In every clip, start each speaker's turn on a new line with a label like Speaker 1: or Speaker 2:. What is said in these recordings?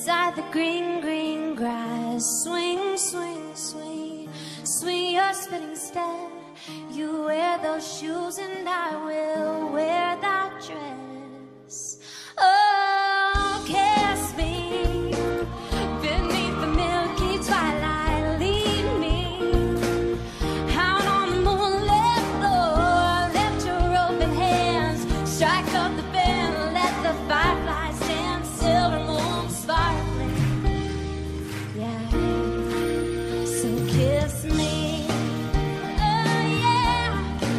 Speaker 1: beside the green, green grass. Swing, swing, swing, swing your spinning step. You wear those shoes and I will wear that dress. Oh, kiss me beneath the milky twilight. Lead me out on the moonlit floor. Lift your open hands, strike up the band, let the fireflies dance. Silver moon sparkling, yeah. So kiss me, oh yeah.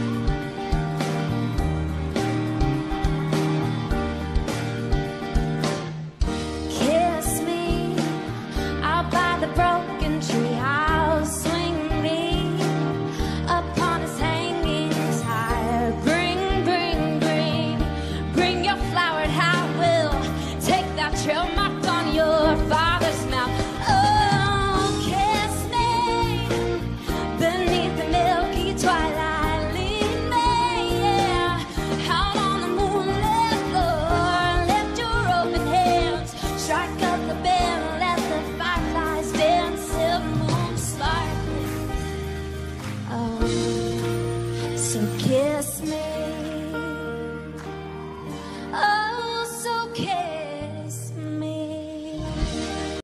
Speaker 1: Kiss me out by the broken tree. I'll swing me upon his hanging tire. Bring, bring, bring, bring your flowered hat. Will take that trail marked on your father's mouth. Oh, kiss me beneath the milky twilight. Lead me, yeah, out on the moonlit floor. Lift your open hands, strike up the band, let the fireflies dance. Silver moon sparkling, oh, so kiss me.